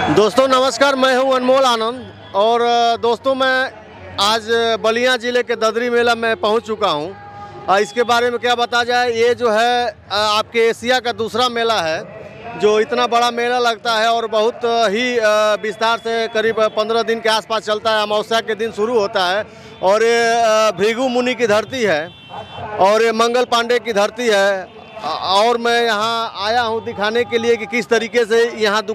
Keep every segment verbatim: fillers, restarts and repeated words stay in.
दोस्तों नमस्कार, मैं हूं अनमोल आनंद और दोस्तों मैं आज बलिया ज़िले के ददरी मेला में पहुंच चुका हूं। इसके बारे में क्या बता जाए, ये जो है आपके एशिया का दूसरा मेला है जो इतना बड़ा मेला लगता है और बहुत ही विस्तार से करीब पंद्रह दिन के आसपास चलता है। अमावस्या के दिन शुरू होता है और ये भृगु मुनि की धरती है और ये मंगल पांडे की धरती है। और मैं यहाँ आया हूँ दिखाने के लिए कि किस तरीके से यहाँ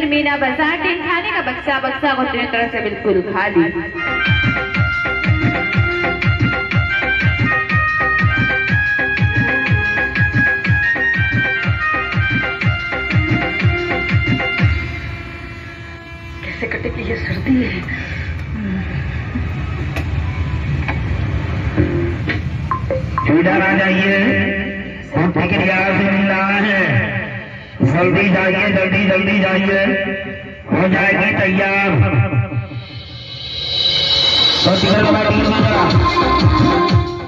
मीना बाजार टीम खाने का बक्सा बक्सा को पूरी तरह से बिल्कुल खाली। कैसे कटेगी ये सर्दी है। इधर आ जाइए, हम ठेकेदार से मिल रहा है, जल्दी जाइए, जल्दी जल्दी जाइए, हो जाएगी तैयार। तो टिकट लगा दीजिए जरा।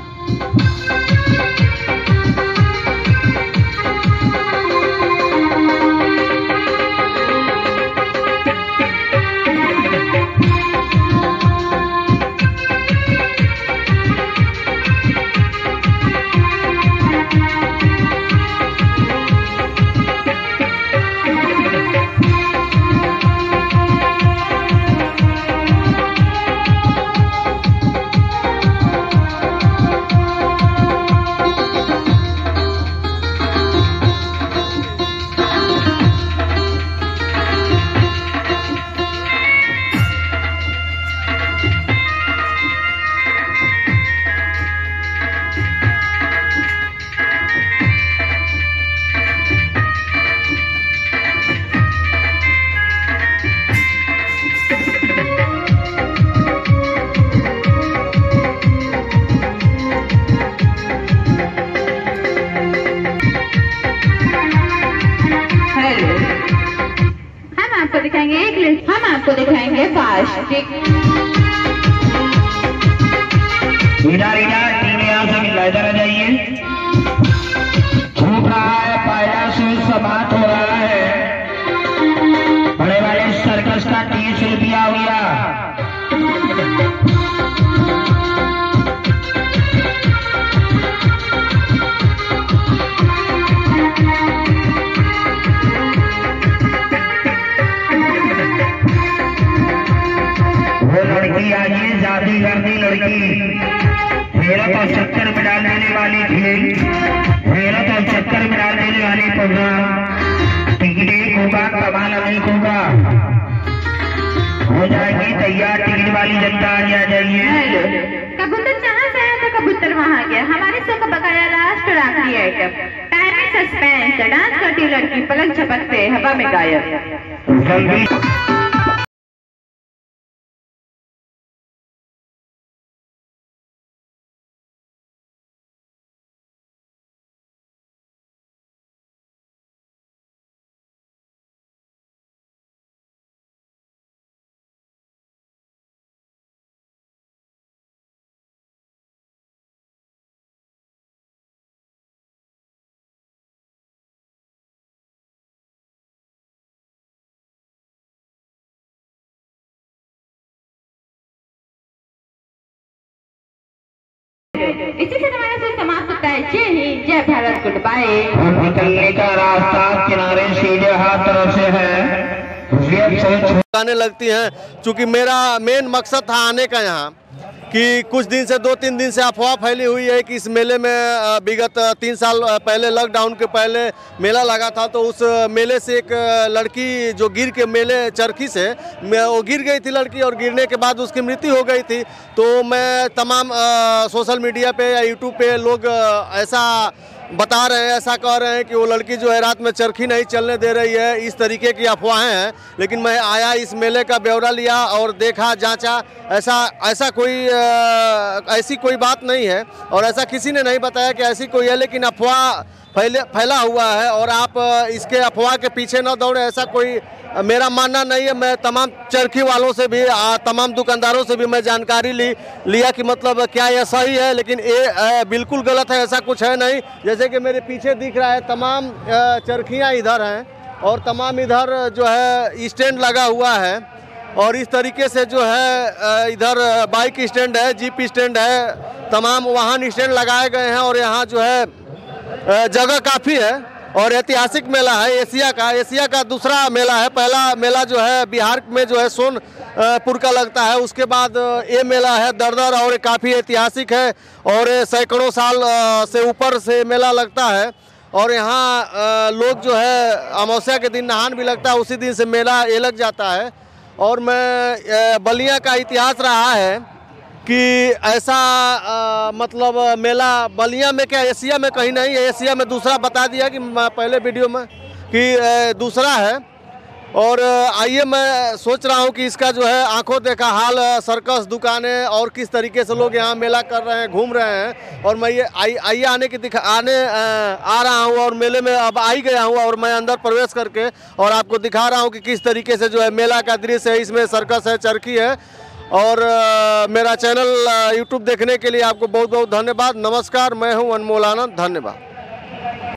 दिखाएंगे एक लिस्ट, हम आपको दिखाएंगे फास्ट। इधर इधर टीम यहाँ से मिला, इधर आ जाइए। छूट रहा है, पहला से समाप्त हो रहा है। बड़े वाले सर्कस का तीस रुपया हुआ। लड़की आइए, शादी करती लड़की, हेरा तो चक्कर में डाल देने वाली थी, हेरा तो चक्कर में डाल देने वाली होगा। टिकट एक होगा, कमाल नहीं होगा। हो जाएगी तैयार टिकट वाली जनता, आ जाइए। कबूतर जहाँ से आया था कबूतर वहाँ गया। हमारे शो का बकाया लास्ट और आखिरी आइटम, टाइम में सस्पेंस, डांस करती लड़की पलक झपकते हवा में गायब। जल्दी इसी से हमारा शो समाप्त होता है। जय हिंद, जय भारत, गुड बाय। निकलने का रास्ता किनारे सीधे हाथ तरफ से है। आने लगती हैं, चूंकि मेरा मेन मकसद था आने का यहाँ, कि कुछ दिन से दो तीन दिन से अफवाह फैली हुई है कि इस मेले में विगत तीन साल पहले लॉकडाउन के पहले मेला लगा था, तो उस मेले से एक लड़की जो गिर के मेले चरखी से वो गिर गई थी लड़की, और गिरने के बाद उसकी मृत्यु हो गई थी। तो मैं तमाम आ, सोशल मीडिया पे या यूट्यूब पे लोग ऐसा बता रहे हैं, ऐसा कह रहे हैं कि वो लड़की जो है रात में चरखी नहीं चलने दे रही है, इस तरीके की अफवाहें हैं। लेकिन मैं आया, इस मेले का ब्यौरा लिया और देखा, जांचा, ऐसा ऐसा कोई ऐसी कोई बात नहीं है और ऐसा किसी ने नहीं बताया कि ऐसी कोई है। लेकिन अफवाह फैले फैला हुआ है और आप इसके अफवाह के पीछे न दौड़े, ऐसा कोई मेरा मानना नहीं है। मैं तमाम चरखी वालों से भी, तमाम दुकानदारों से भी मैं जानकारी ली लिया कि मतलब क्या यह सही है, लेकिन ये बिल्कुल गलत है, ऐसा कुछ है नहीं। जैसे कि मेरे पीछे दिख रहा है, तमाम चरखियाँ इधर हैं और तमाम इधर जो है स्टैंड लगा हुआ है, और इस तरीके से जो है इधर बाइक स्टैंड है, जीप स्टैंड है, तमाम वाहन स्टैंड लगाए गए हैं। और यहाँ जो है जगह काफ़ी है और ऐतिहासिक मेला है, एशिया का एशिया का दूसरा मेला है। पहला मेला जो है बिहार में जो है सोनपुर का लगता है, उसके बाद ये मेला है दरदर, और काफ़ी ऐतिहासिक है और सैकड़ों साल से ऊपर से मेला लगता है। और यहाँ अ, लोग जो है अमावस्या के दिन नहान भी लगता है, उसी दिन से मेला ये लग जाता है। और मैं अ, बलिया का इतिहास रहा है कि ऐसा आ, मतलब मेला बलिया में क्या एशिया में कहीं नहीं है, एशिया में दूसरा बता दिया कि पहले वीडियो में कि आ, दूसरा है। और आइए मैं सोच रहा हूँ कि इसका जो है आंखों देखा हाल, सर्कस दुकानें और किस तरीके से लोग यहाँ मेला कर रहे हैं, घूम रहे हैं। और मैं ये आई आइए आने की दिखा आने आ, आ रहा हूँ और मेले में अब आ ही गया हूँ और मैं अंदर प्रवेश करके और आपको दिखा रहा हूँ कि किस तरीके से जो है मेला का दृश्य है। इसमें सर्कस है, चरखी है। और आ, मेरा चैनल यूट्यूब देखने के लिए आपको बहुत बहुत धन्यवाद। नमस्कार, मैं हूं अनमोल आनंद, धन्यवाद।